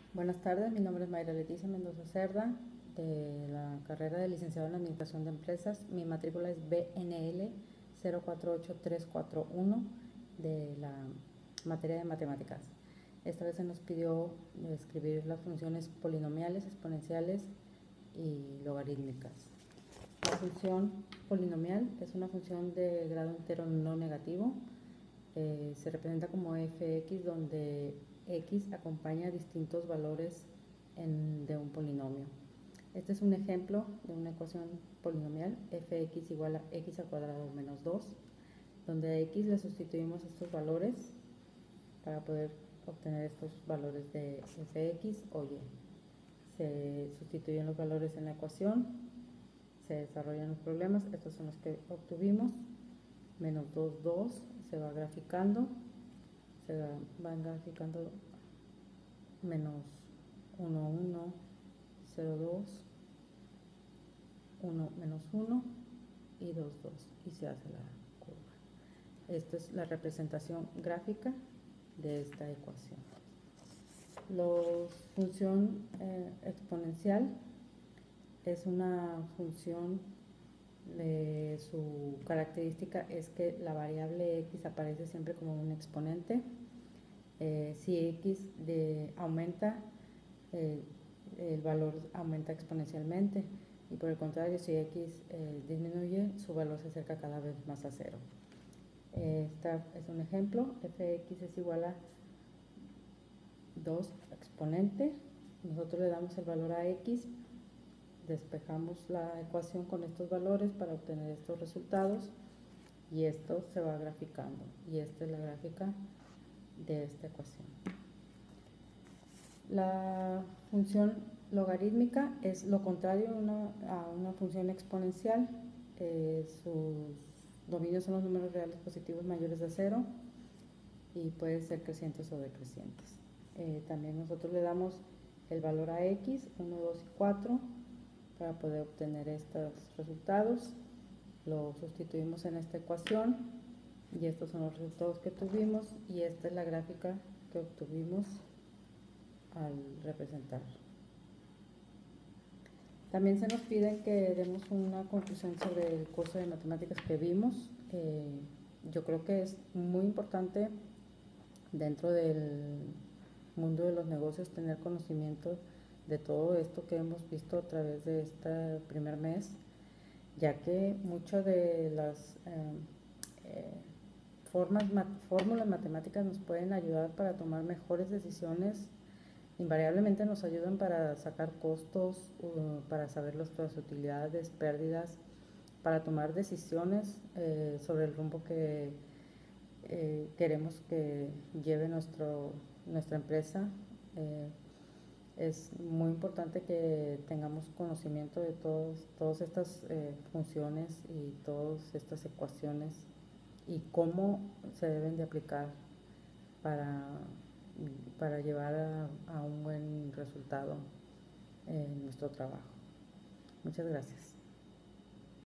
Buenas tardes, mi nombre es Mayra Leticia Mendoza Cerda, de la carrera de licenciado en Administración de Empresas. Mi matrícula es BNL 048341 de la materia de matemáticas. Esta vez se nos pidió escribir las funciones polinomiales, exponenciales y logarítmicas. La función polinomial es una función de grado entero no negativo. Se representa como fx, donde x acompaña distintos valores de un polinomio. Este es un ejemplo de una ecuación polinomial, fx igual a x al cuadrado menos 2, donde a x le sustituimos estos valores para poder obtener estos valores de fx o y. Se sustituyen los valores en la ecuación, se desarrollan los problemas, estos son los que obtuvimos. Menos 2, 2, se va graficando, menos 1, 1, 0, 2, 1, menos 1 y 2, 2, y se hace la curva. Esta es la representación gráfica de esta ecuación. La función exponencial es una función de su característica es que la variable x aparece siempre como un exponente. Si x aumenta, el valor aumenta exponencialmente, y por el contrario, si x disminuye, su valor se acerca cada vez más a cero. Este es un ejemplo. Fx es igual a 2 exponente. Nosotros le damos el valor a x, despejamos la ecuación con estos valores para obtener estos resultados, y esto se va graficando, y esta es la gráfica de esta ecuación. La función logarítmica es lo contrario a una función exponencial. Sus dominios son los números reales positivos mayores a 0 y pueden ser crecientes o decrecientes. También nosotros le damos el valor a x, 1, 2 y 4, para poder obtener estos resultados. Lo sustituimos en esta ecuación y estos son los resultados que tuvimos, y esta es la gráfica que obtuvimos al representar. También se nos pide que demos una conclusión sobre el curso de matemáticas que vimos. Yo creo que es muy importante dentro del mundo de los negocios tener conocimiento de todo esto que hemos visto a través de este primer mes, ya que muchas de las fórmulas matemáticas nos pueden ayudar para tomar mejores decisiones. Invariablemente nos ayudan para sacar costos, para saber nuestras utilidades, pérdidas, para tomar decisiones sobre el rumbo que queremos que lleve nuestra empresa. Es muy importante que tengamos conocimiento de todas estas funciones y todas estas ecuaciones, y cómo se deben de aplicar para llevar a un buen resultado en nuestro trabajo. Muchas gracias.